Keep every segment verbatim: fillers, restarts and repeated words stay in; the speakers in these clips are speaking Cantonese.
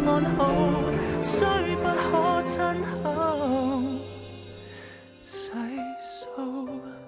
安好，雖不可親口細數。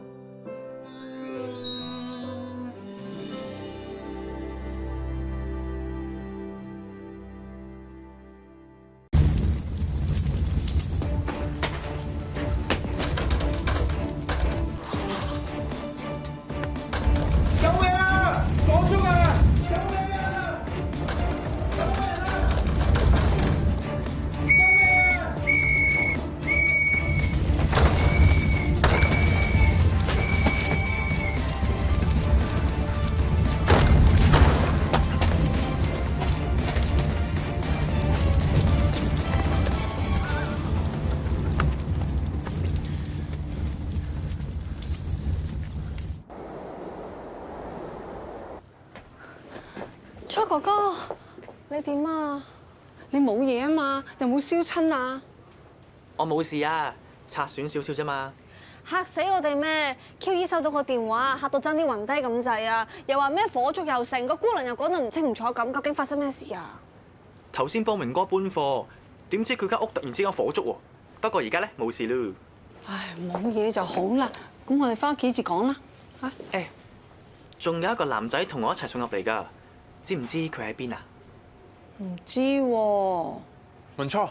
初哥哥，你點啊？你冇嘢啊嘛？又冇燒親啊？ 我冇事啊，擦損少少啫嘛。 嚇死我哋咩 ？Q 姨收到個電話，嚇到爭啲暈低咁滯啊！又話咩火燭又成，個姑娘又講得唔清唔楚咁，究竟發生咩事啊？ 頭先幫榮哥搬貨，點知佢間屋突然之間火燭喎。不過而家咧冇事咯。 唉，冇嘢就好啦。咁我哋翻屋企至講啦。嚇！ 誒，仲有一個男仔同我一齊送入嚟㗎，知唔知佢喺邊啊？ 唔知喎。 文初，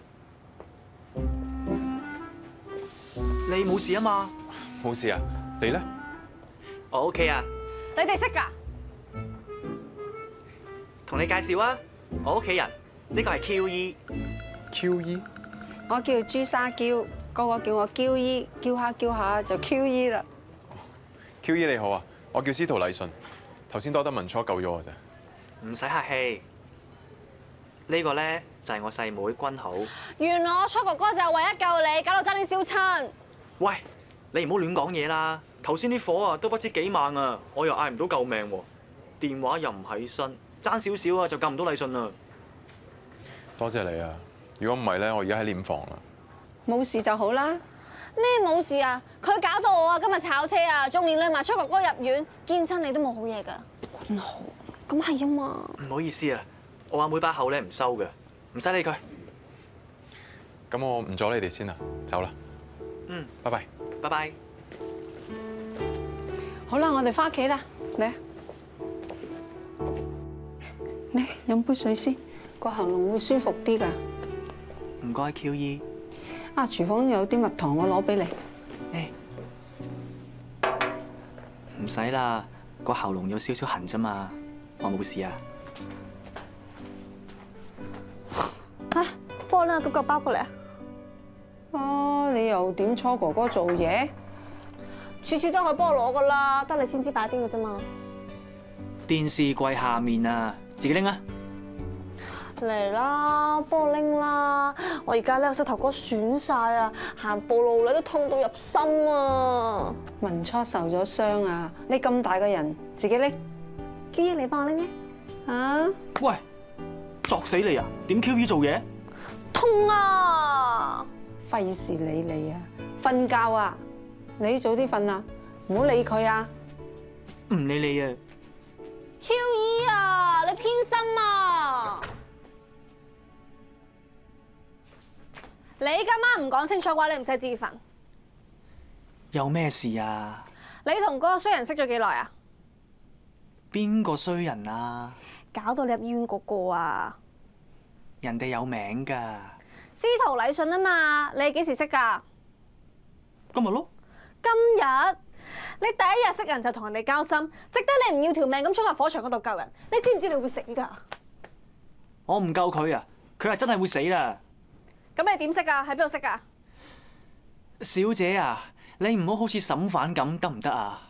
你冇事啊嘛？ 冇事啊？你咧？ 我 OK 啊。 你哋識㗎？ 同你介紹啊，我屋企人呢個係 Q 姨。 Q 姨？ 我叫朱砂嬌，個個叫我嬌姨，叫下叫下就 Q 姨啦。 Q 姨你好啊，我叫司徒禮順，頭先多得文初救咗我咋。 唔使客氣。呢個咧就係我細妹君好。 原來我初哥哥就係為咗救你，搞到爭啲燒親。 喂，你唔好亂講嘢啦！頭先啲火啊都不知幾猛啊，我又嗌唔到救命喎，電話又唔喺身，爭少少啊就救唔到禮順啦。 多謝你啊！如果唔係咧，我而家喺殮房啦。 冇事就好啦。咩冇事啊？佢搞到我啊，今日炒車啊，仲連累埋初哥哥入院，見親你都冇好嘢㗎。君豪，咁係啊嘛。 唔好意思啊，我阿妹把口咧唔收嘅，唔使理佢。 咁我唔阻你哋先啦，走啦。 嗯， 拜拜。 拜拜。 好啦，我哋翻屋企啦，嚟，嚟飲杯水先，個喉嚨會舒服啲㗎。 唔該 Q 姨。 啊，廚房有啲蜜糖，我攞俾你。 誒，唔使啦，個喉嚨有少少痕啫嘛，我冇事啊。 啊，幫我拎個包過嚟啊！哦，你又點初哥哥做嘢？次次都係佢幫我攞噶啦，得你先知擺邊個啫嘛。 電視櫃下面啊，自己拎啊。 嚟啦，幫我拎啦！我而家咧個膝頭哥損晒啊，行步路咧都痛到入心啊！文初受咗傷啊，你咁大個人自己拎，Q姨你幫我拎嘅啊！ 喂，作死你啊！點 Q 姨做嘢？ 痛啊！費事理你啊！瞓覺啊！你早啲瞓啊！唔好理佢啊！ 唔理你啊 ！Q姨啊，你偏心啊！你今晚唔講清楚嘅話，你唔使自焚。 有咩事啊？ 你同嗰個衰人識咗幾耐啊？ 邊個衰人啊？ 搞到你入醫院嗰個啊！ 人哋有名㗎。 司徒禮順啊嘛，你幾時識㗎？ 今日咯。 今日？你第一日識人就同人哋交心，值得你唔要條命咁衝入火場嗰度救人？你知唔知你會死㗎？ 我唔救佢啊！佢係真係會死啦。 咁你點識㗎？喺邊度識㗎？ 小姐啊，你唔好好似審犯咁得唔得啊？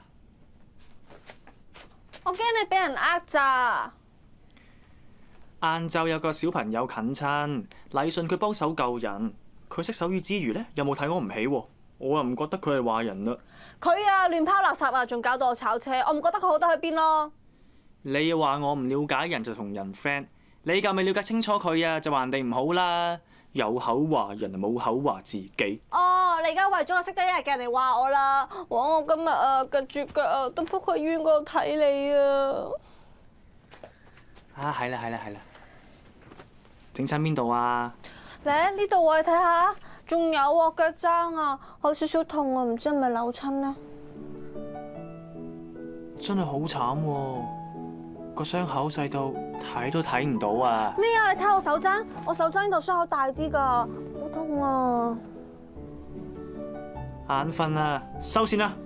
我驚你俾人呃咋。 晏晝有個小朋友近親，禮順佢幫手救人，佢識手語之餘咧，有冇睇我唔起喎？我又唔覺得佢係壞人啦。 佢啊亂拋垃圾啊，仲搞到我炒車，我唔覺得佢好得去邊咯。 你又話我唔了解人就同人 friend， 你夠未了解清楚佢啊，就話人哋唔好啦。有口話人，冇口話自己。 哦，你而家為咗我識得一日嘅人嚟話我啦，話我今日啊夾住腳啊都撲去醫院嗰度睇你啊。 啊，係啦係啦係啦。 整親邊度啊？ 嚟呢度我哋睇下，仲有啊腳踭啊，有少少痛啊，唔知係咪扭親咧？ 真係好慘喎，個傷口細到睇都睇唔到啊！ 咩啊？你睇我手踭，我手踭呢度傷口大啲㗎，好痛啊！ 眼瞓啊，收線啦！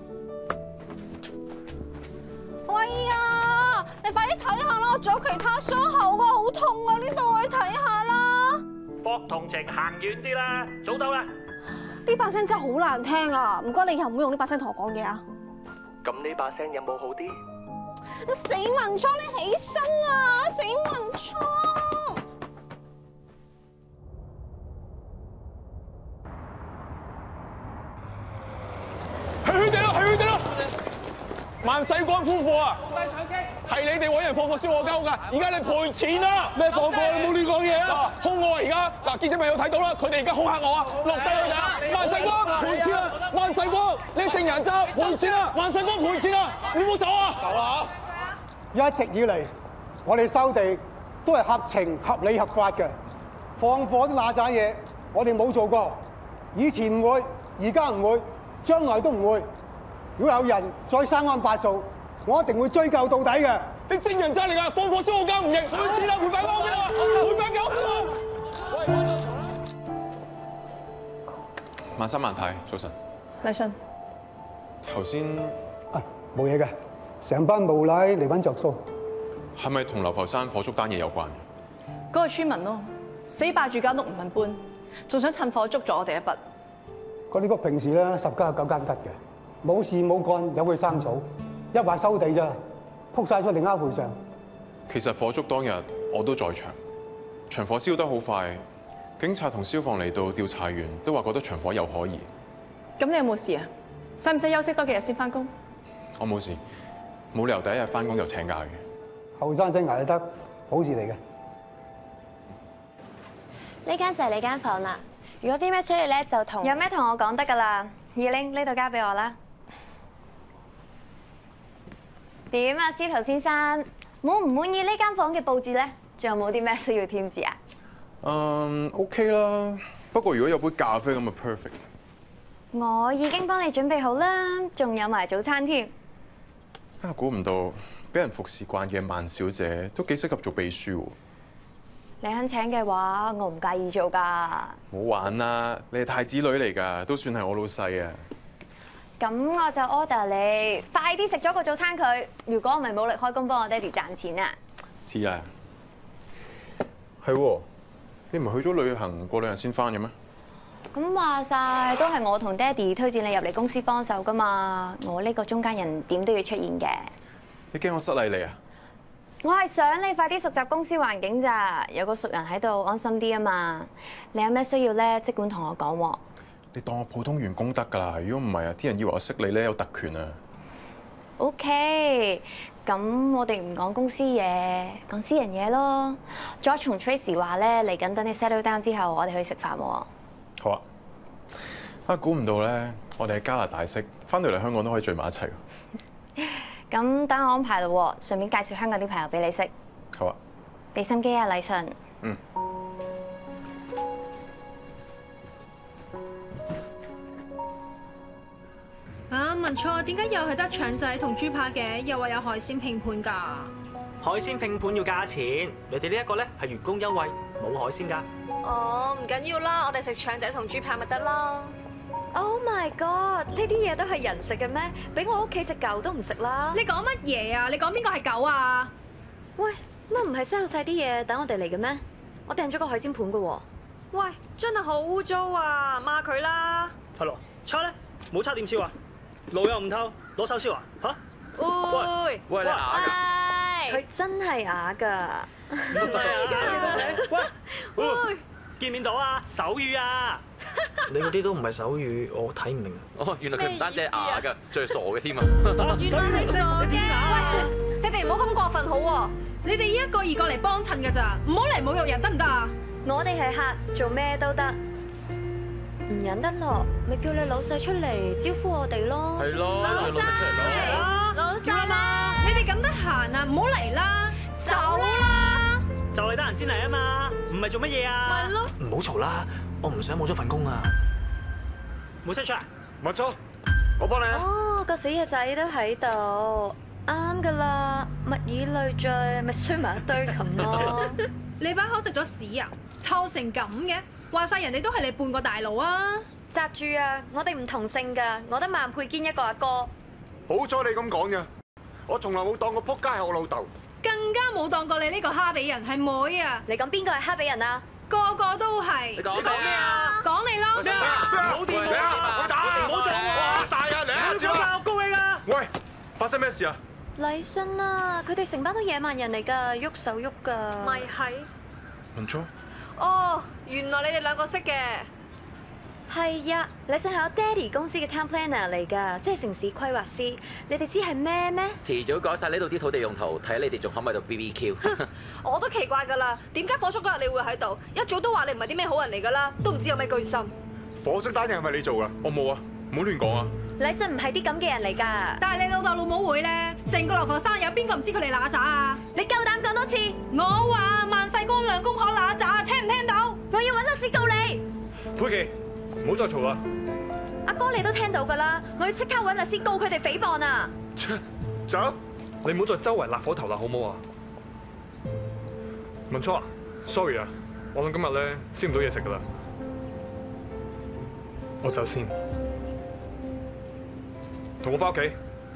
喂呀，你快啲睇下啦，我仲有其他傷口㗎，好痛啊！呢度你睇下啦。 博同情行遠啲啦，早到啦！ 呢把聲真係好難聽啊！唔該，你以後唔好用呢把聲同我講嘢啊！ 咁呢把聲有冇好啲？ 死文初，你起身啊！死文初， 係佢哋啦，係佢哋啦！萬世光夫婦啊，係你哋揾人放火燒我間屋㗎，而家你賠錢啦！咩放火？你冇亂講嘢啊！兇我而家嗱，記者朋友睇到啦，佢哋而家恐嚇我啊！落低佢哋啊！萬世光賠錢啦！萬世光，你證人渣賠錢啦！萬世光賠錢啦！你唔好走啊！走啊！ 一直以嚟，我哋收地都係合情、合理、合法嘅。放火啲嗱喳嘢，我哋冇做過。以前唔會，而家唔會，將來都唔會。如果有人再生安白做，我一定會追究到底嘅。 你證人渣嚟㗎，放火燒我間唔認，賠錢啦！賠返我㗎啦！賠返狗啊！ 萬三萬太，早晨。 禮信， 頭先啊，冇嘢嘅，成班無賴嚟揾着數。 係咪同流浮山火燭單嘢有關？ 嗰個村民咯，死霸住間屋唔肯搬，仲想趁火捉咗我哋一筆。 嗰啲屋平時咧十間有九間吉嘅，冇事冇幹有佢生草，一話收地咋，撲晒出嚟呃賠償。 其實火燭當日我都在場，場火燒得好快，警察同消防嚟到調查完都話覺得場火有可疑。 咁你有冇事啊？使唔使休息多幾日先翻工？ 我冇事，冇理由第一日翻工就請假嘅。 後生仔捱得得，好事嚟嘅。 呢間就係你間房啦。如果啲咩需要咧，就同有咩同我講得噶啦。二玲，呢度交俾我啦。點啊，司徒先生，滿唔滿意呢間房嘅佈置咧？仲有冇啲咩需要添置啊？ 嗯、um,，OK 啦。不過如果有杯咖啡咁就 perfect。 我已經幫你準備好啦，仲有埋早餐添。 啊，估唔到俾人服侍慣嘅萬小姐都幾適合做秘書喎。 你肯請嘅話，我唔介意做㗎。 冇玩啦，你係太子女嚟㗎，都算係我老細啊。 咁我就 order 你快啲食咗個早餐佢。如果我咪冇力開工幫我爹哋賺錢啊。 知啊。係喎，你唔係去咗旅行過兩日先翻嘅咩？ 咁話晒都係我同爹哋推薦你入嚟公司幫手㗎嘛。我呢個中間人點都要出現嘅。 你驚我失禮你啊？ 我係想你快啲熟習公司環境咋，有個熟人喺度安心啲啊嘛。你有咩需要咧，即管同我講喎。 你當我普通員工得㗎啦，如果唔係啊，啲人以為我識你咧有特權啊。 OK，咁我哋唔講公司嘢，講私人嘢咯。George 同 Tracy 話咧，嚟緊等你 settle down 之後，我哋去食飯喎。 好啊！啊，估唔到咧，我哋喺加拿大識，翻到嚟香港都可以聚埋一齊。 咁等我安排咯，順便介紹香港啲朋友俾你識。 好啊！ 俾心機啊，禮信。 嗯。 啊，文初，點解又係得腸仔同豬扒嘅？又話有海鮮拼盤㗎？ 海鮮拼盤要加錢，你哋呢一個咧係員工優惠，冇海鮮㗎。 哦，唔緊要啦，我哋食腸仔同豬扒咪得啦。 Oh my god！呢啲嘢都係人食嘅咩？俾我屋企隻狗都唔食啦！ 你講乜嘢啊？你講邊個係狗啊？ 喂，乜唔係 set 好晒啲嘢等我哋嚟嘅咩？我訂咗個海鮮盤㗎喎。 喂，真係好污糟啊！罵佢啦！ 係咯，叉咧冇叉點燒啊？路又唔透，攞手燒啊？嚇！ 喂喂，你啞㗎？ 佢真係啞㗎。 真係啞！喂喂，見面到啊？手語啊！ 你嗰啲都唔係手語，我睇唔明啊！ 哦，原來佢唔單止係啞㗎，仲係傻嘅添啊！ 原來係傻嘅。喂，你哋唔好咁過分好喎！ 你哋一個二個嚟幫襯㗎咋，唔好嚟侮辱人得唔得啊？ 我哋係客，做咩都得。唔忍得咯，咪叫你老細出嚟招呼我哋咯。 係咯， 老細， 老細啦！ 你哋咁得閒啊，唔好嚟啦，走啦！ 就係得閒先嚟啊嘛，唔係做乜嘢啊？ 係咯。 唔好嘈啦，我唔想冇咗份工啊！ 冇聲出啊！ 冇錯，我幫你啊！ 哦，個死嘢仔都喺度，啱噶啦，物以類聚，咪衰埋一堆咁咯。 你把口食咗屎啊？臭成咁嘅，話晒人哋都係你半個大佬啊！ 閘住啊！我哋唔同姓噶，我得萬佩堅一個阿哥。 好彩你咁講嘅，我從來冇當過仆街係我老豆， 更加冇當過你呢個哈比人係妹啊！ 你講邊個係哈比人啊？ 個個都係。 你講咩啊？ 講你咯。 咩啊？唔好掂我啊！ 我打， 唔好做我！ 大啊，嚟啊！ 接啊！高興啊！ 喂，發生咩事啊？ 禮信啊！佢哋成班都野蠻人嚟㗎，喐手喐㗎。 咪係。 文初。 哦，原來你哋兩個識嘅。 係呀，禮信係我爹哋公司嘅 town planner 嚟㗎，即係城市規劃師。你哋知係咩咩？ 遲早改晒呢度啲土地用途，睇你哋仲可唔可以喺度 B B Q？ 我都奇怪㗎啦，點解火燭嗰日你會喺度？一早都話你唔係啲咩好人嚟㗎啦，都唔知有咩居心。 火燭單嘢係咪你做㗎？我冇啊，唔好亂講啊！ 禮信唔係啲咁嘅人嚟㗎。 但係你老豆老母會咧，成個流浮山有邊個唔知佢哋乸渣啊？ 你夠膽講多次？ 我話萬世光兩公婆乸渣，聽唔聽到？ 我要揾律師告你。 佩奇，唔好再嘈啦！ 阿哥你都聽到㗎啦，我要即刻揾律師告佢哋誹謗啊！ 走！ 你唔好再周圍辣火頭啦，好唔好啊？文初啊 ，sorry 啊，我諗今日咧燒唔到嘢食㗎啦，我走先，同我翻屋企。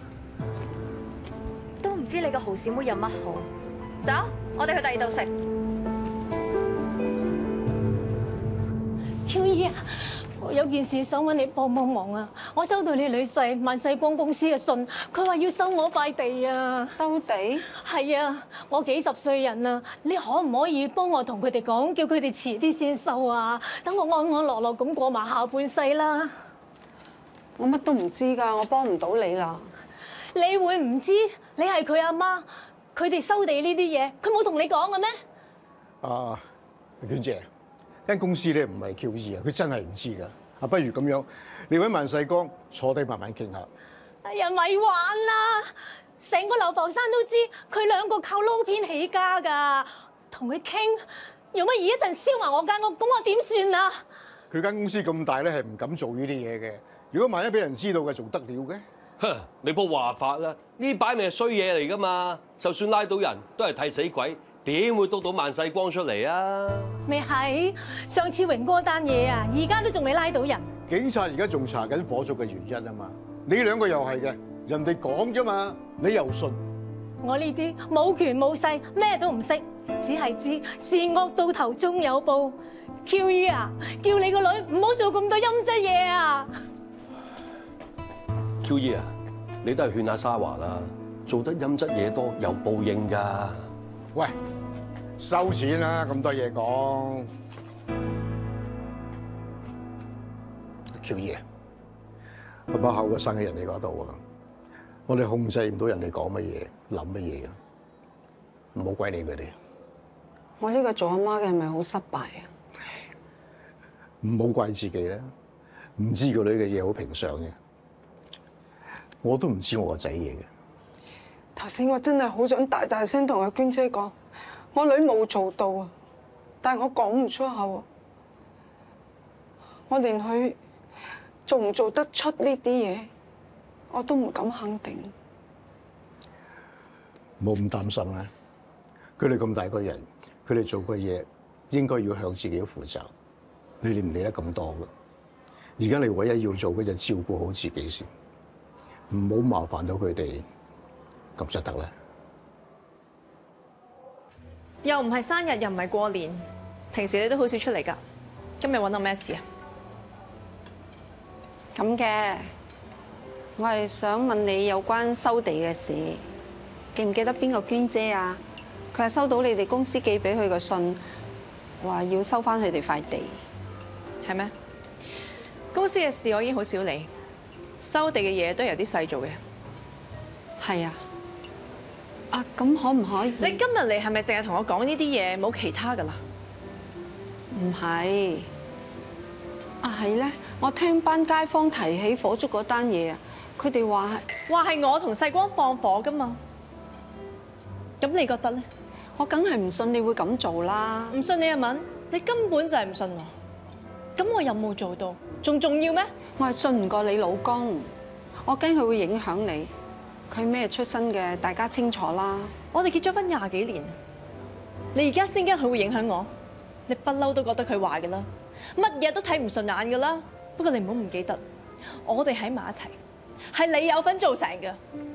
都唔知你個豪小妹有乜好。走，我哋去第二度食。 喬姨啊，我有件事想揾你幫幫忙啊！我收到你女婿萬世光公司嘅信，佢話要收我塊地啊！ 收地？ 係啊，我幾十歲人啦，你可唔可以幫我同佢哋講，叫佢哋遲啲先收啊？等我安安樂樂咁過埋下半世啦！ 我乜都唔知㗎，我幫唔到你啦。 你會唔知？你係佢阿媽，佢哋收地呢啲嘢，佢冇同你講嘅咩？ 啊，娟姐，間公司咧唔係 Q 二啊，佢真係唔知㗎。啊，不如咁樣，你揾萬世光坐低慢慢傾下。 哎呀，咪玩啦！成個流浮山都知佢兩個靠撈片起家㗎，同佢傾，用乜而一陣燒埋我間屋，咁我點算啊？ 佢間公司咁大咧，係唔敢做呢啲嘢嘅。如果萬一俾人知道嘅，仲得了嘅？ 哼，你鋪話法啦，呢擺咪係衰嘢嚟㗎嘛！就算拉到人都係替死鬼，點會督到萬世光出嚟啊？ 咪係上次榮哥單嘢啊，而家都仲未拉到人。 警察而家仲查緊火燭嘅原因啊嘛，你兩個又係嘅，人哋講啫嘛，你又信？ 我呢啲冇權冇勢，咩都唔識，只係知善惡到頭終有報。Q 姨啊，叫你個女唔好做咁多陰質嘢啊！ Q 姨啊，你都係勸下沙華啦，做得陰質嘢多有報應㗎。 喂，收錢啦，咁多嘢講。Q 姨啊，我把口嘅生喺人哋嗰度啊，我哋控制唔到人哋講乜嘢、諗乜嘢嘅，唔好怪你佢哋。 我呢個做阿媽嘅係咪好失敗啊？ 唔好怪自己啦，唔知個女嘅嘢好平常嘅，我都唔知我個仔嘢嘅。 頭先我真係好想大大聲同阿娟姐講，我女冇做到啊，但係我講唔出口。我連佢做唔做得出呢啲嘢，我都唔敢肯定。 冇咁擔心啦，佢哋咁大個人，佢哋做嘅嘢應該要向自己負責。你哋唔理得咁多嘅，而家你唯一要做嘅就照顧好自己先，唔好麻煩到佢哋，咁就得啦。 又唔係生日，又唔係過年，平時你都好少出嚟㗎。今日揾我咩事啊？ 咁嘅，我係想問你有關收地嘅事，記唔記得邊個娟姐啊？佢係收到你哋公司寄俾佢嘅信，話要收翻佢哋塊地。 係咩？公司嘅事我已經好少理，收地嘅嘢都係由啲細做嘅。 係啊。啊，咁可唔可以？ 你今日嚟係咪淨係同我講呢啲嘢，冇其他㗎啦？ 唔係。啊，係咧，我聽班街坊提起火燭嗰單嘢啊，佢哋話係話係我同世光放火㗎嘛。咁你覺得咧？ 我梗係唔信你會咁做啦。 唔信你阿敏，你根本就係唔信我。咁我有冇做到，仲重要咩？ 我係信唔過你老公，我驚佢會影響你。佢咩出身嘅，大家清楚啦。 我哋結咗婚廿幾年，你而家先驚佢會影響我？你不嬲都覺得佢壞㗎啦，乜嘢都睇唔順眼㗎啦。不過你唔好唔記得，我哋喺埋一齊，係你有份做成嘅。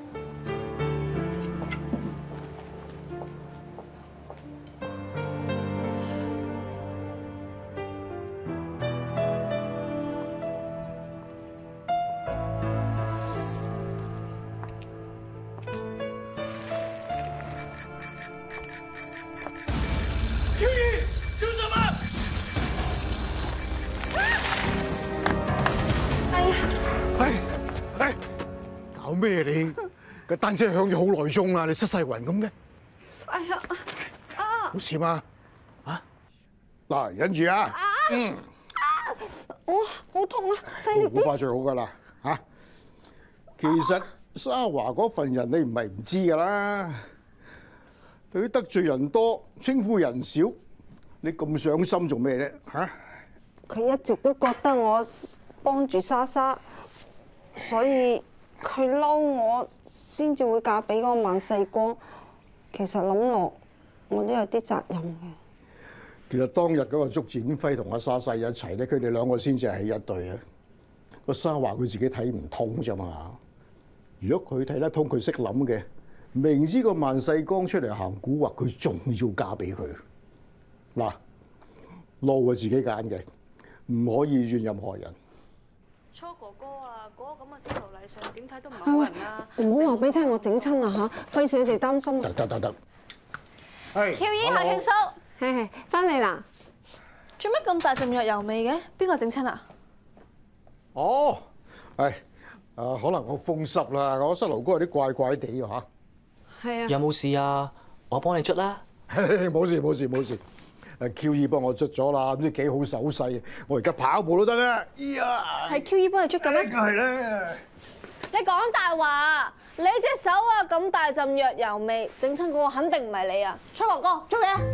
咩你個單車響咗好耐鐘啦，你失晒魂咁嘅？ 哎呀啊！ 冇事嘛？啊！嗱，忍住啊！嗯。 哇，好痛啊！犀利啲。 好快最好噶啦嚇。其實沙華嗰份人你唔係唔知噶啦，佢得罪人多，稱呼人少，你咁上心做咩咧嚇？ 佢一直都覺得我幫住莎莎，所以佢嬲我先至會嫁俾嗰個萬世光。其實諗落，我都有啲責任嘅。 其實當日嗰個祝展輝同阿莎莎一齊咧，佢哋兩個先至係一對啊。個莎華佢自己睇唔通啫嘛。如果佢睇得通，佢識諗嘅，明知個萬世光出嚟行蠱惑，佢仲要嫁俾佢。嗱，路係自己揀嘅，唔可以怨任何人。 初哥哥啊，嗰個咁嘅司徒禮上點睇都唔係好人啦。唔好話俾你聽，我整親啊嚇，費事你哋擔心啊。 得得得得。 係。喬姨夏敬蘇，係係，翻嚟啦。 做乜咁大陣藥油味嘅？邊個整親啊？ 哦，係，啊可能我風濕啦，我膝頭哥有啲怪怪地㗎嚇。 係啊。 有冇事啊？我幫你捽啦。 冇事冇事冇事。誒 Q 姨幫我捽咗啦，唔知幾好手勢，我而家跑步都得啊！呀， 係 Q 姨幫你捽嘅咩？ 梗係啦。 你講大話！你隻手啊咁大陣藥油味，整親嗰個肯定唔係你啊！初哥哥做咩？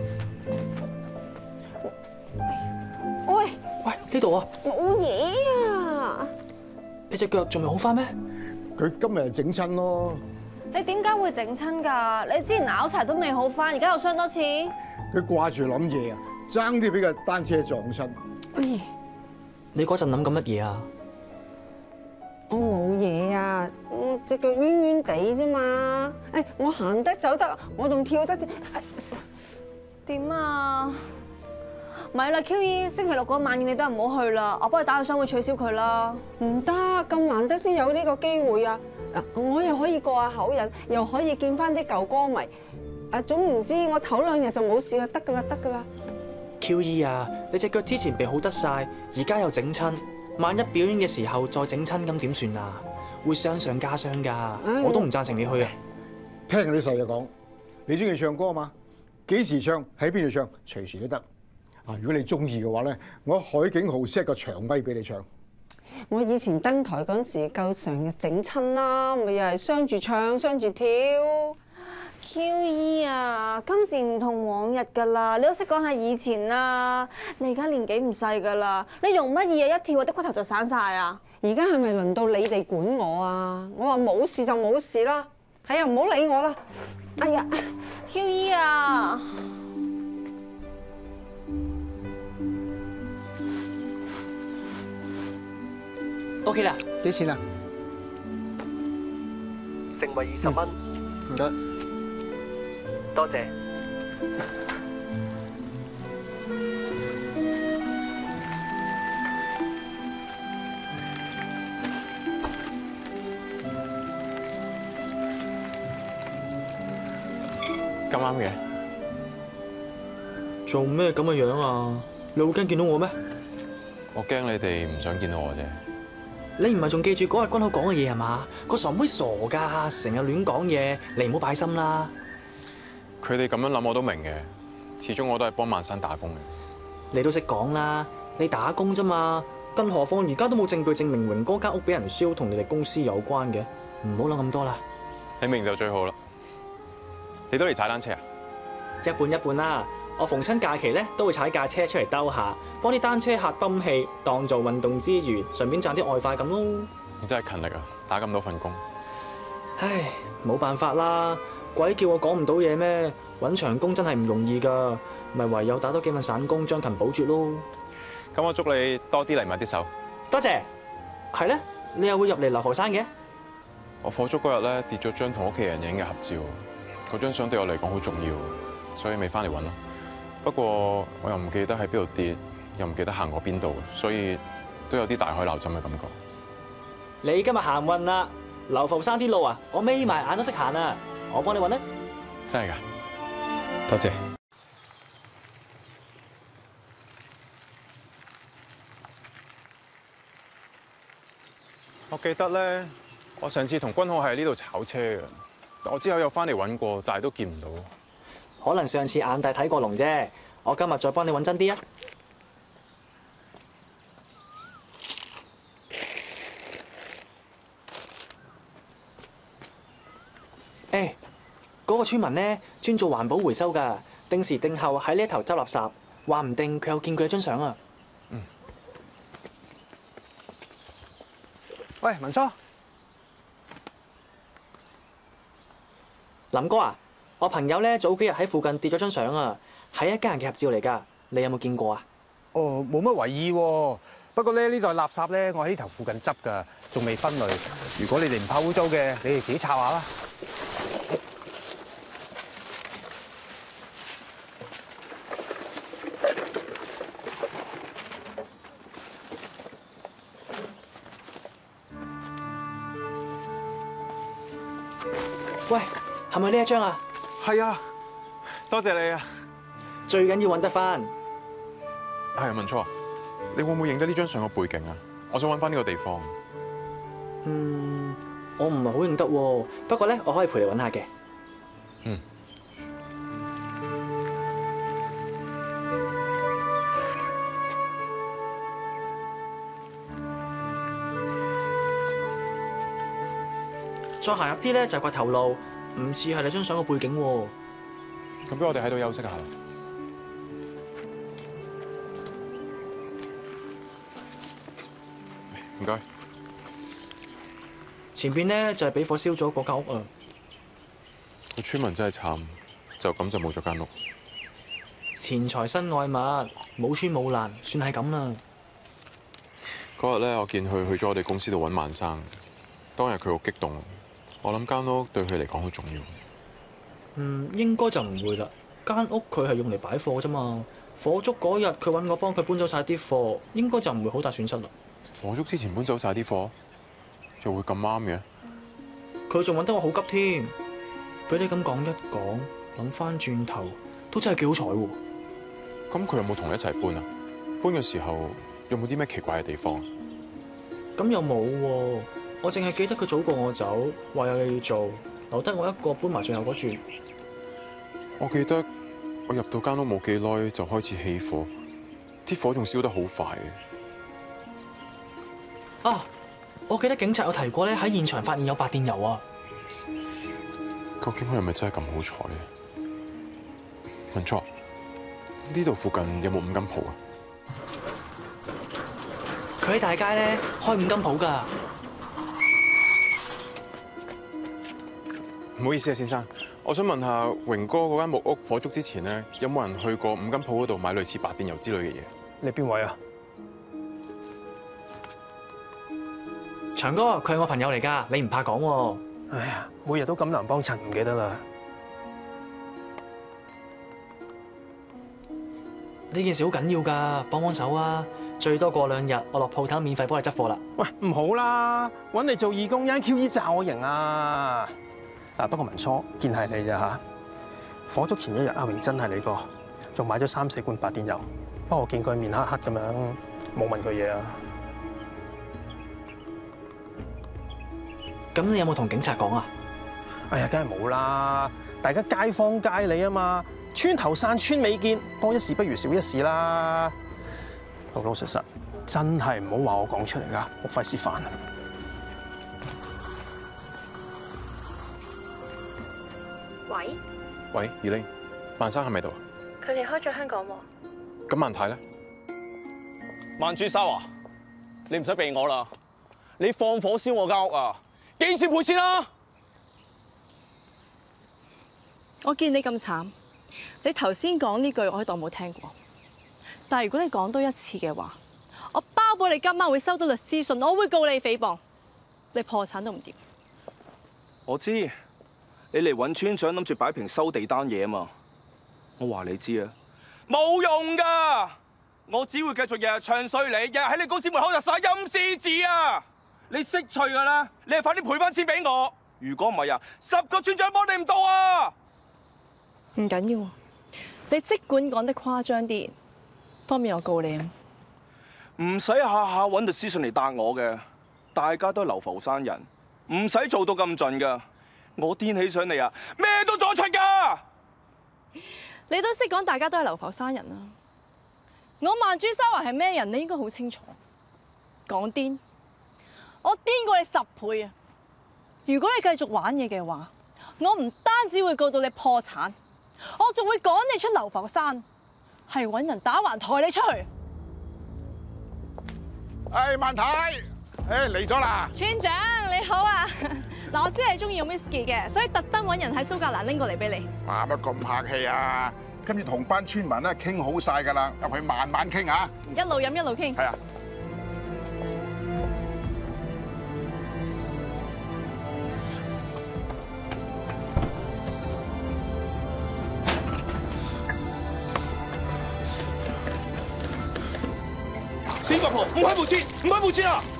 喂喂，呢度啊！ 冇嘢啊！ 你隻腳仲未好翻咩？ 佢今日整親咯。 你點解會整親㗎？你之前拗柴都未好翻，而家又傷多次。 佢掛住諗嘢啊，爭啲俾個單車撞親。 哎， 你嗰陣諗緊乜嘢啊？ 我冇嘢啊，我隻腳冤冤地啫嘛。誒，我行得走得，我仲跳得。 點啊？咪啦 ，Q 姨，星期六嗰晚宴你都係唔好去啦，我幫你打個商會取消佢啦。 唔得，咁難得先有呢個機會啊！嗱，我又可以過下口癮，又可以見翻啲舊歌迷。啊，總唔知我唞兩日就冇事啦，得噶啦，得噶啦。 Q 姨啊，你隻腳之前備好得晒，而家又整親，萬一表演嘅時候再整親，咁點算啊？會傷上加傷㗎，我都唔贊成你去啊。 聽啲細嘢講，你中意唱歌嘛？幾時唱？喺邊度唱？隨時都得。啊，如果你中意嘅話咧，我海景豪 set 個長咪俾你唱。 我以前登台嗰陣時，夠成日整親啦，咪又係傷住唱，傷住跳。 Q 姨啊，今時唔同往日㗎啦，你都識講下以前啦。你而家年紀唔細㗎啦，你用乜嘢一跳我啲骨頭就散晒啊？ 而家係咪輪到你哋管我啊？我話冇事就冇事啦，係啊，唔好理我啦。哎呀 ，Q 姨啊！ OK 啦， 幾錢啊？ 成為二十蚊。 唔該。 多謝。 咁啱嘅。 做咩咁嘅樣啊？你會驚見到我咩？ 我驚你哋唔想見到我啫。 你唔係仲記住嗰日君豪講嘅嘢係嘛？個傻妹傻㗎，成日亂講嘢，你唔好擺心啦。 佢哋咁樣諗我都明嘅，始終我都係幫萬山打工嘅。 你都識講啦，你打工啫嘛，更何況而家都冇證據證明榮哥間屋俾人燒同你哋公司有關嘅，唔好諗咁多啦。 你明就最好啦。你都嚟踩單車啊？ 一半一半啦。我逢親假期咧都會踩架車出嚟兜下，幫啲單車客泵氣，當做運動之餘，順便賺啲外快咁咯。 你真係勤力啊，打咁多份工。 唉，冇辦法啦，鬼叫我講唔到嘢咩？揾長工真係唔容易㗎，咪唯有打多幾份散工，將勤補拙咯。 咁我祝你多啲嚟埋啲手。 多謝。係咧，你又會入嚟流浮山嘅？ 我火燭嗰日咧跌咗張同屋企人影嘅合照，嗰張相對我嚟講好重要，所以未翻嚟揾咯。不過我又唔記得喺邊度跌，又唔記得行過邊度，所以都有啲大海撈針嘅感覺。 你今日行運啦！流浮山啲路啊，我眯埋眼都識行啊！我幫你揾啦。 真係㗎，多謝。我記得咧，我上次同君浩喺呢度炒車嘅，我之後有翻嚟揾過，但係都見唔到。 可能上次眼大睇過龍啫，我今日再幫你揾真啲啊！誒，嗰個村民咧專做環保回收㗎，定時定候喺呢一頭執垃圾，話唔定佢有見過一張相啊！ 嗯。喂，文初， 林哥啊！我朋友咧早幾日喺附近跌咗張相啊，係一家人嘅合照嚟㗎，你有冇見過啊？ 哦，冇乜為意喎。不過咧呢袋垃圾咧，我喺呢頭附近執㗎，仲未分類。如果你哋唔怕污糟嘅，你哋自己抄下啦。 喂，係咪呢一張啊？ 係啊，多謝你啊！ 最緊要揾得翻。 係啊，文初，你會唔會認得呢張相嘅背景啊？我想揾翻呢個地方。 嗯，我唔係好認得喎，不過咧，我可以陪你揾下嘅。 嗯。 再行入啲咧就係個頭路，唔似係你張相嘅背景喎。 咁不如我哋喺度休息下。唔該。 前邊咧就係俾火燒咗嗰間屋啊！ 個村民真係慘，就咁就冇咗間屋。 錢財身外物，冇穿冇爛，算係咁啦。 嗰日咧，我見佢去咗我哋公司度揾萬生，當日佢好激動。我諗間屋對佢嚟講好重要。 嗯，應該就唔會啦。間屋佢係用嚟擺貨啫嘛。火燭嗰日佢揾我幫佢搬走晒啲貨，應該就唔會好大損失啦。 火燭之前搬走晒啲貨，又會咁啱嘅？ 佢仲揾得我好急添。俾你咁講一講，諗翻轉頭都真係幾好彩喎。 咁佢有冇同你一齊搬啊？搬嘅時候有冇啲咩奇怪嘅地方？ 咁又冇喎。我淨係記得佢早過我走，話有嘢要做，留低我一個搬埋最後嗰轉。 我記得我入到間屋冇幾耐就開始起火，啲火仲燒得好快嘅。 啊！我記得警察有提過咧，喺現場發現有白電油啊。 究竟佢係咪真係咁好彩啊？文初，呢度附近有冇五金鋪啊？ 佢喺大街咧開五金鋪㗎。 唔好意思啊，先生，我想問下榮哥嗰間木屋火燭之前咧，有冇人去過五金鋪嗰度買類似白電油之類嘅嘢？ 你邊位啊？ 長哥，佢係我朋友嚟㗎，你唔怕講喎？ 哎呀，每日都咁難幫襯，唔記得啦。 呢件事好緊要㗎，幫幫手啊！最多過兩日，我落鋪頭免費幫你執貨啦。 喂，唔好啦，揾你做義工，因 Q 依炸我型啊！嗱，不過文初見係你咋嚇？火燭前一日，阿榮真係你個，仲買咗三四罐白電油。不過我見佢面黑黑咁樣，冇問佢嘢啊。 咁你有冇同警察講啊？ 哎呀，梗係冇啦！大家街坊街里啊嘛，村頭散村尾見，多一事不如少一事啦。老老實實，真係唔好話我講出嚟㗎，我費事煩。 喂？ 喂，二玲， 萬生喺咪度？ 佢離開咗香港喎。 咁萬太咧？ 萬朱沙華，你唔使避我啦！你放火燒我間屋啊！幾時賠錢啊？ 我見你咁慘，你頭先講呢句我可以當冇聽過。但係如果你講多一次嘅話，我包保你今晚會收到律師信，我會告你誹謗，你破產都唔掂。 我知你嚟揾村長諗住擺平收地單嘢啊嘛，我話你知啊，冇用噶，我只會繼續日日唱衰你，日日喺你公司門口就耍陰司字啊！你識趣噶啦，你係快啲賠翻錢俾我，如果唔係啊，十個村長幫你唔到啊！ 唔緊要，你即管講得誇張啲，方便我告你啊！ 唔使下下揾律師信嚟答我嘅，大家都係流浮山人，唔使做到咁盡噶。我癲起上嚟啊，咩都做出噶。 你都識講，大家都係流浮山人啦。我萬朱沙華係咩人，你應該好清楚。講癲，我癲過你十倍啊！如果你繼續玩嘢嘅話，我唔單止會告到你破產，我仲會趕你出流浮山，係揾人打橫抬你出去。 誒，萬太，誒嚟咗啦！ 村長你好啊！嗱，我知你中意用 whisky 嘅，所以特登揾人喺蘇格蘭拎過嚟俾你。 哇，乜咁客氣啊？跟住同班村民咧傾好晒㗎啦，入去慢慢傾嚇。 一路飲一路傾。 係啊。 死八婆，唔開部車，唔開部車啊！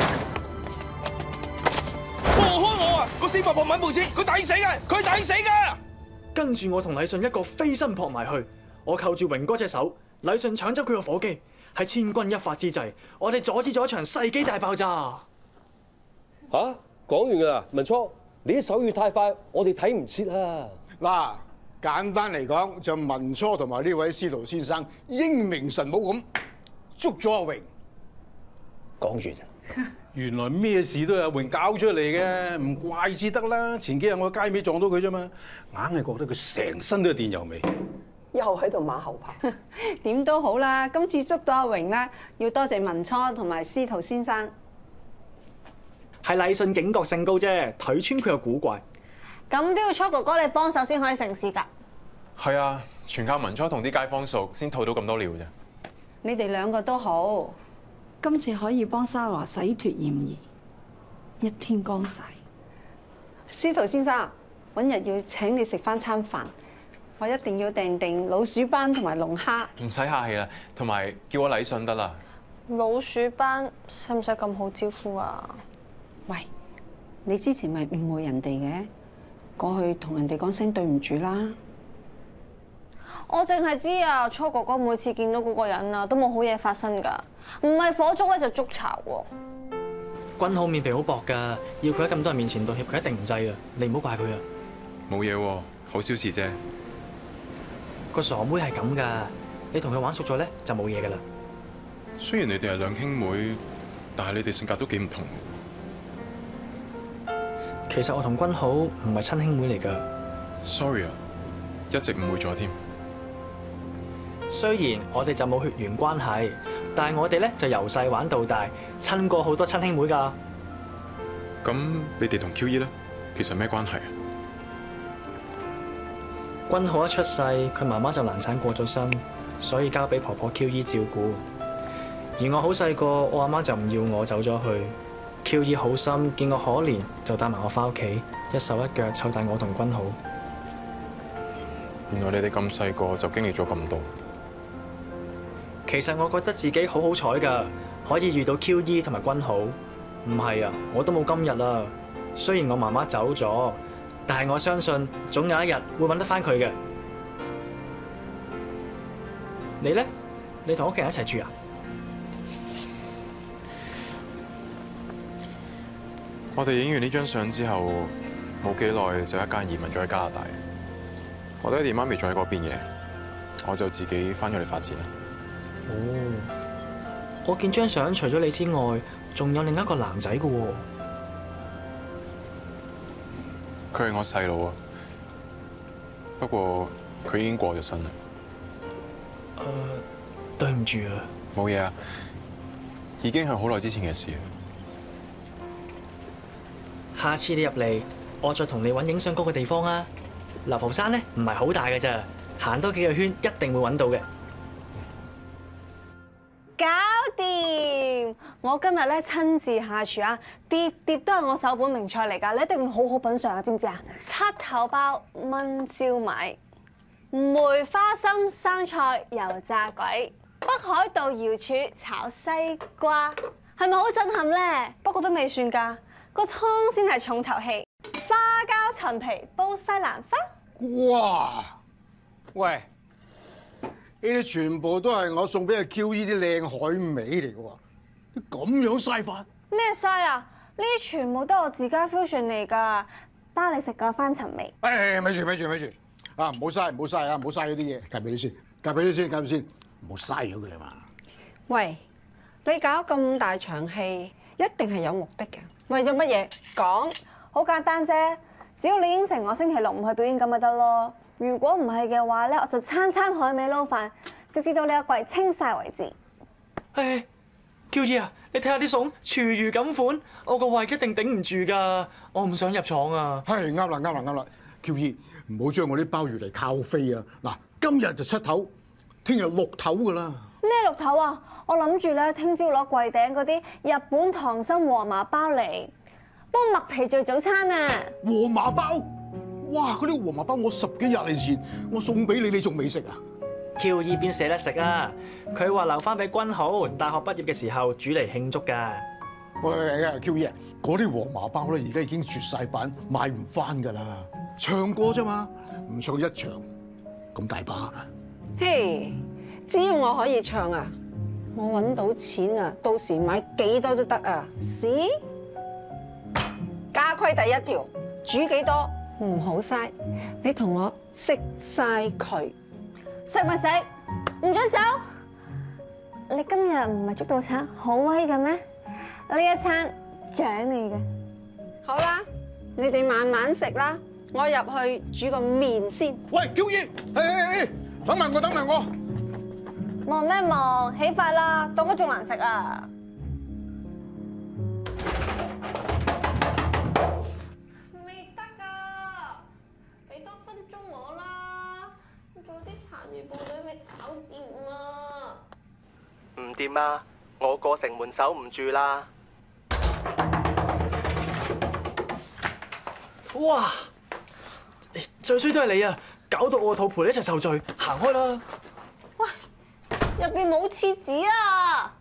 放開我啊！個死八婆唔開部車，佢抵死嘅，佢抵死嘅。 跟住我同禮信一個飛身撲埋去，我扣住榮哥隻手，禮信搶走佢個火機。喺千鈞一髮之際，我哋阻止咗一場世紀大爆炸。 吓、啊，講完㗎啦，文初，你啲手語太快，我哋睇唔切啊！ 嗱，簡單嚟講，就文初同埋呢位司徒先生英明神武咁捉咗阿榮。講完。 原來咩事都係阿榮搞出嚟嘅，唔怪之得啦。前幾日我喺街尾撞到佢啫嘛，硬係覺得佢成身都係電油味。 又喺度馬後炮。點都好啦，今次捉到阿榮咧，要多謝文初同埋司徒先生。 係禮信警覺性高啫，睇穿佢有古怪。 咁都要初哥哥你幫手先可以成事㗎。 係啊，全靠文初同啲街坊熟，先套到咁多料啫。 你哋兩個都好。今次可以幫沙華洗脫嫌疑，一天光晒。司徒先生，揾日要請你食翻餐飯，我一定要訂定老鼠斑同埋龍蝦。 唔使客氣啦，同埋叫我禮信得啦。 老鼠斑使唔使咁好招呼啊？喂，你之前咪誤會人哋嘅，過去同人哋講聲對唔住啦。 我淨係知啊，初哥哥每次見到嗰個人啊，都冇好嘢發生㗎，唔係火燭咧就捉巢喎。 君浩面皮好薄㗎，要佢喺咁多人面前道歉，佢一定唔制啊！你唔好怪佢啊。 冇嘢喎，好小事啫。 個傻妹係咁㗎，你同佢玩熟咗咧就冇嘢㗎啦。 雖然你哋係兩兄妹，但係你哋性格都幾唔同。 其實我同君浩唔係親兄妹嚟㗎。 Sorry 啊，一直誤會咗添。 雖然我哋就冇血緣關係，但係我哋咧就由細玩到大，親過好多親兄妹㗎。 咁你哋同 Q E 咧，其實咩關係啊？ 君浩一出世，佢媽媽就難產過咗身，所以交俾婆婆 Q E 照顧。而我好細個，我阿媽就唔要我走咗去。Q E 好心見我可憐，就帶埋我翻屋企，一手一腳湊大我同君浩。 原來你哋咁細個就經歷咗咁多。 其實我覺得自己好好彩㗎，可以遇到 Q E 同埋君浩。唔係啊，我都冇今日啦。雖然我媽媽走咗，但係我相信總有一日會揾得翻佢嘅。你咧？你同屋企人一齊住啊？ 我哋影完呢張相之後，冇幾耐就一家人移民咗去加拿大。我爹哋媽咪仲喺嗰邊嘅，我就自己翻咗嚟發展啦。 哦，我見張相除咗你之外，仲有另一個男仔嘅喎。 佢係我細佬啊，不過佢已經過咗身啦。 誒，對唔住啊。 冇嘢啊，已經係好耐之前嘅事。 下次你入嚟，我再同你揾影相嗰個地方啊。流浮山咧唔係好大嘅咋，行多幾個圈一定會揾到嘅。 搞掂！我今日咧親自下廚啊，碟碟都係我手本名菜嚟㗎，你一定要好好品嚐啊，知唔知啊？七頭包炆燒米、梅花心生菜油炸鬼、北海道瑤柱炒西瓜，係咪好震撼咧？不過都未算㗎，個湯先係重頭戲。花膠陳皮煲西蘭花。 哇！喂！呢啲全部都係我送俾阿 Q E 啲靚海味嚟嘅喎，你咁樣嘥法？ 咩嘥啊？呢啲全部都係我自家 fusion 嚟㗎，包你食個翻尋味。 誒，咪住咪住咪住，啊唔好嘥唔好嘥啊，唔好嘥嗰啲嘢，夾俾你先，夾俾你先，夾先，唔好嘥咗佢啊嘛。 喂，你搞咁大場戲，一定係有目的嘅。為咗乜嘢？講，好簡單啫，只要你應承我星期六唔去表演咁咪得咯。如果唔係嘅話咧，我就餐餐海味撈飯，直至到呢一櫃清晒為止。 誒 ，Q E 啊，你睇下啲餸，廚餘咁款，我個胃一定頂唔住㗎，我唔想入廠啊。 係啱啦啱啦啱啦 ，Q E 唔好將我啲鮑魚嚟靠飛啊！嗱，今日就七頭，聽日六頭㗎啦。 咩六頭啊？我諗住咧，聽朝攞櫃頂嗰啲日本溏心和麻包嚟煲麥皮做早餐啊！ 和麻包。哇！嗰啲和麻包我十幾廿年前我送俾你，你仲未食啊 ？Q E 邊捨得食啊？佢話留翻俾君豪大學畢業嘅時候煮嚟慶祝㗎。 喂喂喂 ，Q E 啊，嗰啲和麻包咧而家已經絕晒版，買唔翻㗎啦。唱歌啫嘛，唔唱一場咁大把。 嘿，只要我可以唱啊，我揾到錢啊，到時買幾多都得啊。屎！家規第一條，煮幾多？唔好嘥，你同我食晒佢，食咪食，唔准走。你今日唔係捉到賊好威嘅咩？呢一餐獎你嘅。好啦，你哋慢慢食啦，我入去煮個麵先。 喂，嬌姨，誒誒誒，等埋我，等埋我。 忙咩忙？起飯啦，凍咗仲難食啊！ 唔掂啊！我過城門守唔住啦！ 哇！最衰都係你啊！搞到我個肚陪你一齊受罪，行開啦！ 喂，入邊冇廁紙啊！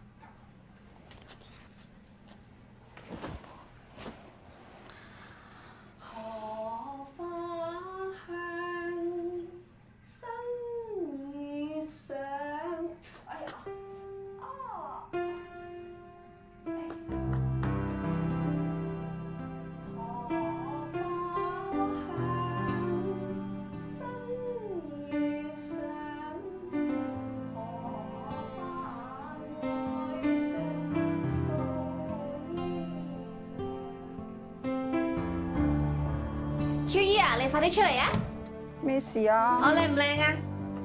Q E 啊，你快啲出嚟啊！ 咩事啊？ 我靚唔靚啊？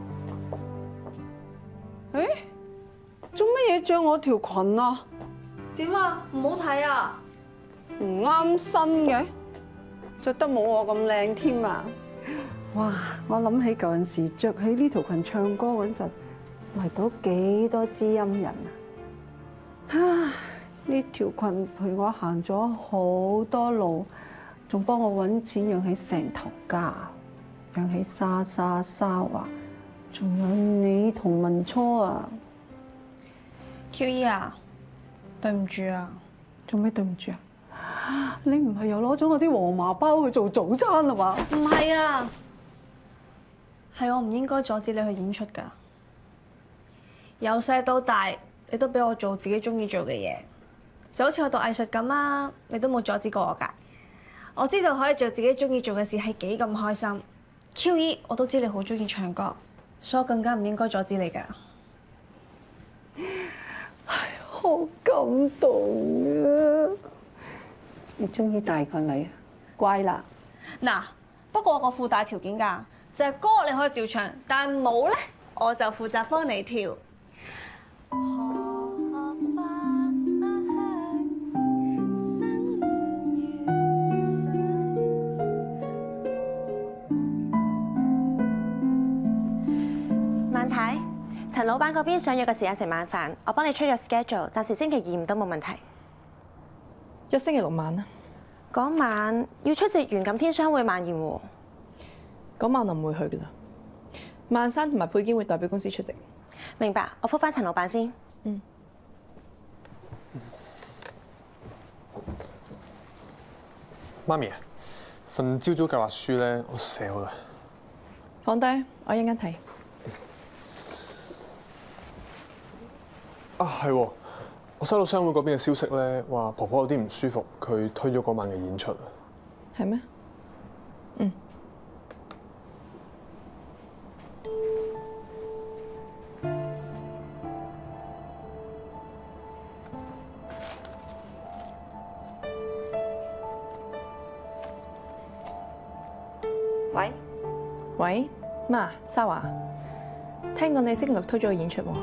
誒，做乜嘢着我條裙啊？ 點啊？唔好睇啊！ 唔啱身嘅，着得冇我咁靚添啊！哇！我諗起舊陣時着起呢條裙唱歌嗰陣，圍到幾多知音人啊！唉，呢條裙陪我行咗好多路。仲幫我揾錢養起成頭家，養起莎莎、莎華，仲有你同文初啊 ！Q E 啊，對唔住啊！ 做咩對唔住啊？你唔係又攞咗我啲和麻包去做早餐啊嘛？ 唔係啊，係我唔應該阻止你去演出㗎。由細到大，你都俾我做自己中意做嘅嘢，就好似我讀藝術咁啊，你都冇阻止過我㗎。我知道可以做自己中意做嘅事係幾咁開心。Q E， 我都知你好中意唱歌，所以我更加唔應該阻止你㗎。 唉，好感動啊！你終於大個女，乖啦。 嗱，不過我個附帶條件㗎， 隻歌你可以照唱，但係舞咧我就負責幫你跳。 萬太，陳老闆嗰邊想約個時間食晚飯，我幫你出咗 schedule， 暫時星期二五都冇問題。 約星期六晚啊？ 嗰晚要出席元錦天商會晚宴喎。 嗰晚我唔會去㗎啦。萬山同埋佩堅會代表公司出席。 明白，我覆返陳老闆先。 嗯。 媽咪啊，份朝早計劃書咧，我寫好啦。 放低，我一陣間睇。 啊，係喎，我收到商會嗰邊嘅消息咧，話婆婆有啲唔舒服，佢推咗嗰晚嘅演出啊。 係咩？嗯。 喂？ 喂，媽，沙華，聽講你星期六推咗個演出喎。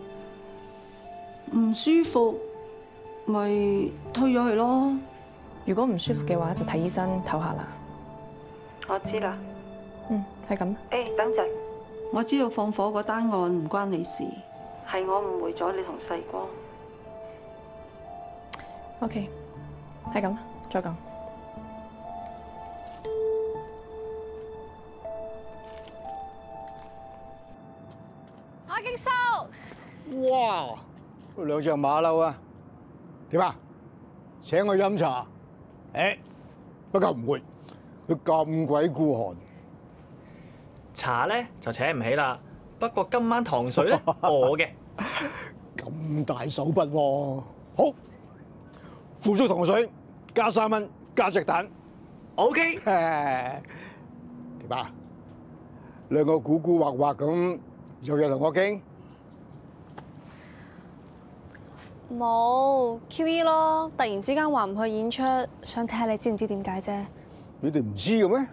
唔舒服，咪推咗佢咯。 如果唔舒服嘅話，就睇醫生唞下啦。 我知啦。 嗯，係咁。 誒，等陣。我知道放火嗰單案唔關你事，係我誤會咗你同世光。 OK，係咁，再講。 阿敬秀。 哇！兩隻馬騮啊，點啊？請我飲茶？誒，不過唔會，佢咁鬼孤寒。 茶咧就請唔起啦，不過今晚糖水咧我嘅。 咁大手筆喎，好，腐竹糖水加三蚊，加隻蛋。 O K。 點啊？兩個古古惑惑咁，有嘢同我傾？ 冇 Q E 咯，突然之間話唔去演出，想睇下你知唔知點解啫？ 你哋唔知嘅咩？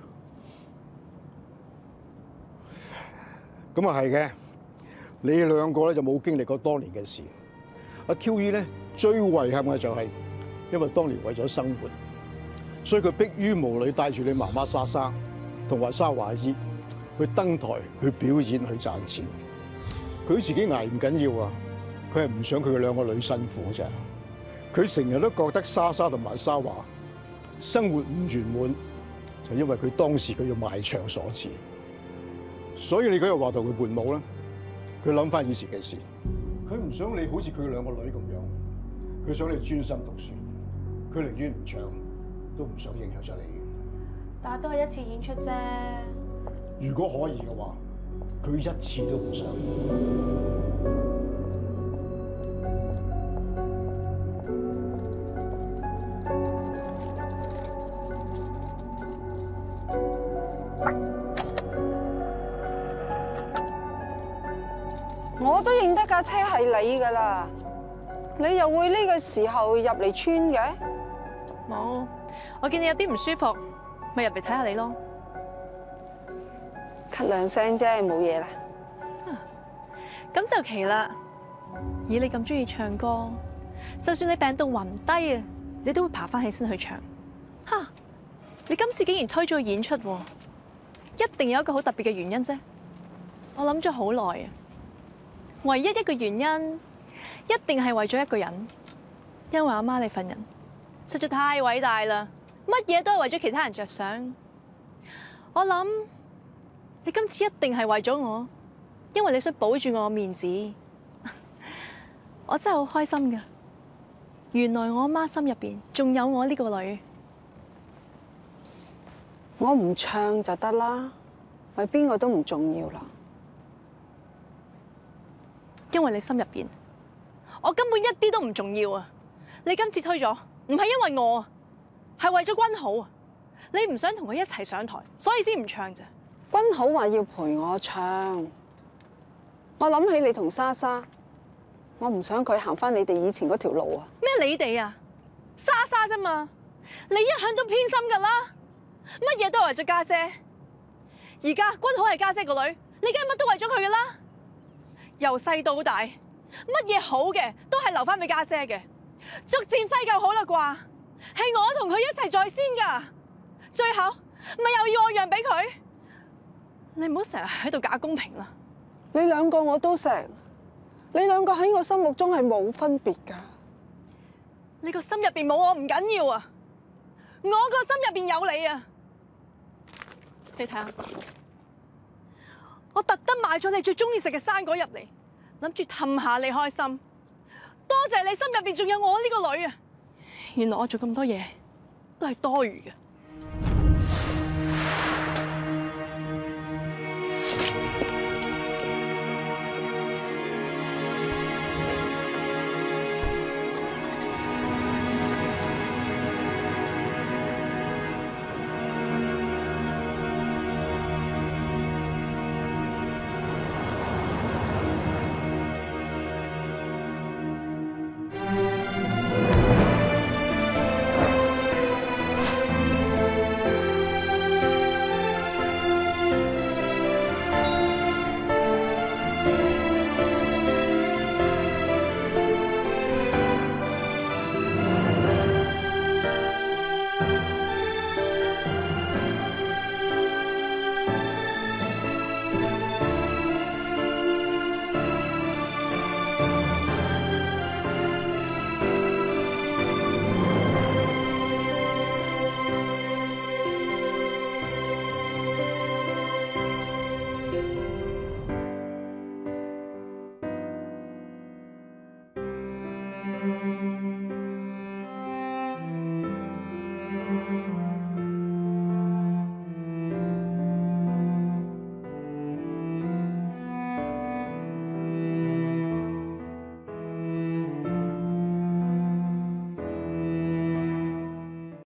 咁啊係嘅，你兩個咧就冇經歷過當年嘅事。阿 Q E 咧最遺憾嘅就係，因為當年為咗生活，所以佢迫於無奈帶住你媽媽莎莎同埋沙華姨去登台去表演去賺錢。佢自己捱唔緊要啊！佢係唔想佢嘅兩個女辛苦咋，佢成日都覺得莎莎同埋沙華生活唔圓滿，就因為佢當時佢要賣唱所致。所以你嗰日話同佢伴舞啦，佢諗翻以前嘅事，佢唔想你好似佢兩個女咁樣，佢想你專心讀書，佢寧願唔唱，都唔想影響咗你。 但係都係一次演出啫。 如果可以嘅話，佢一次都唔想。 我都認得架車係你㗎啦，你又會呢個時候入嚟村嘅？ 冇，我見你有啲唔舒服，咪入嚟睇下你咯。 咳兩聲啫，冇嘢啦。 咁就奇啦！以你咁中意唱歌，就算你病到暈低啊，你都會爬翻起身去唱。吓，你今次竟然推咗個演出喎，一定有一個好特別嘅原因啫。我諗咗好耐啊。唯一一個原因，一定係為咗一個人，因為阿媽你份人實在太偉大啦，乜嘢都係為咗其他人着想。我諗你今次一定係為咗我，因為你想保住我嘅面子。我真係好開心㗎，原來我阿媽心入邊仲有我呢個女。 我唔唱就得啦，為邊個都唔重要啦。 因為你心入邊，我根本一啲都唔重要啊！你今次推咗，唔係因為我啊，係為咗君好啊！你唔想同佢一齊上台，所以先唔唱啫。 君好話要陪我唱，我諗起你同莎莎，我唔想佢行翻你哋以前嗰條路啊！ 咩你哋啊？莎莎啫嘛，你一向都偏心噶啦，乜嘢都係為咗家姐。 而家君好係家姐個女，你梗係乜都為咗佢噶啦。由細到大，乜嘢好嘅都係留翻俾家姐嘅。逐漸揮夠好啦啩，係我同佢一齊在先噶。最後咪又要我讓俾佢？你唔好成日喺度假公平啦。 你兩個我都錫，你兩個喺我心目中係冇分別㗎。 你個心入邊冇我唔緊要啊，我個心入邊有你啊！你睇下，我特登買咗你最中意食嘅生果入嚟，諗住氹下你開心。多謝你心入邊仲有我呢個女啊！原來我做咁多嘢都係多餘嘅。